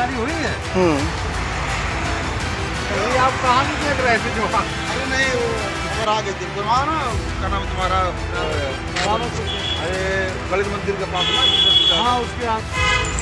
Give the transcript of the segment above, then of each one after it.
गिरफ्तारी हुई है। ये आप कहाँ से देख रहे थे जो? अरे नहीं, वो खबर आ गई थी ना, क्या नाम तुम्हारा? अरे गणेश मंदिर के पास ना। हाँ, उसके आस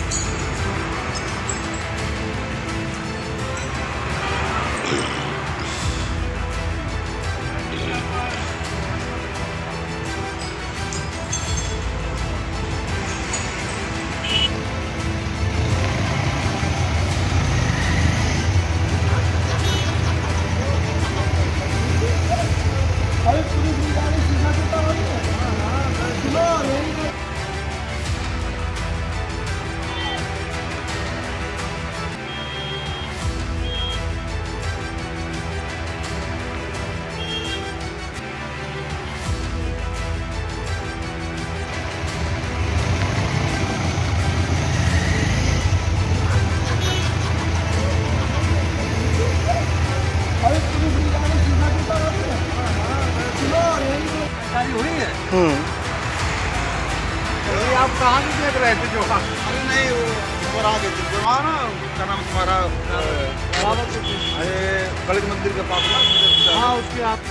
हुई है। ये आप कहाँ से देख रहे थे जो? अरे नहीं, वो खबर आ गई थी ना, क्या नाम तुम्हारा? अरे गणेश मंदिर के पास ना। हाँ, उसके आस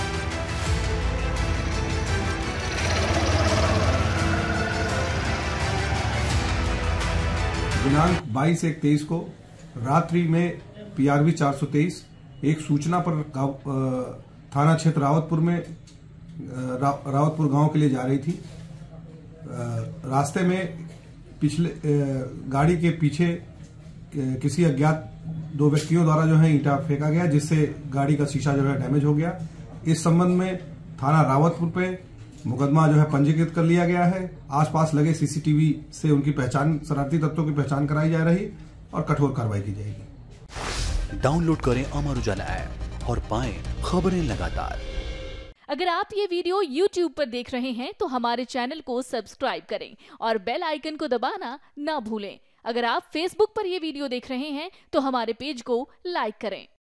दिनांक 22/1/23 को रात्रि में PRV 423 एक सूचना पर थाना क्षेत्र रावतपुर में रावतपुर गांव के लिए जा रही थी। रास्ते में गाड़ी के पीछे किसी अज्ञात दो व्यक्तियों द्वारा जो है ईंटा फेंका गया, जिससे गाड़ी का शीशा जो है डैमेज हो गया। इस संबंध में थाना रावतपुर पे मुकदमा जो है पंजीकृत कर लिया गया है। आसपास लगे CCTV से उनकी पहचान, शरारती तत्वों की पहचान कराई जा रही और कठोर कार्रवाई की जाएगी। डाउनलोड करें अमर उजाला ऐप और पाएं खबरें लगातार। अगर आप ये वीडियो YouTube पर देख रहे हैं तो हमारे चैनल को सब्सक्राइब करें और बेल आइकन को दबाना ना भूलें। अगर आप Facebook पर ये वीडियो देख रहे हैं तो हमारे पेज को लाइक करें।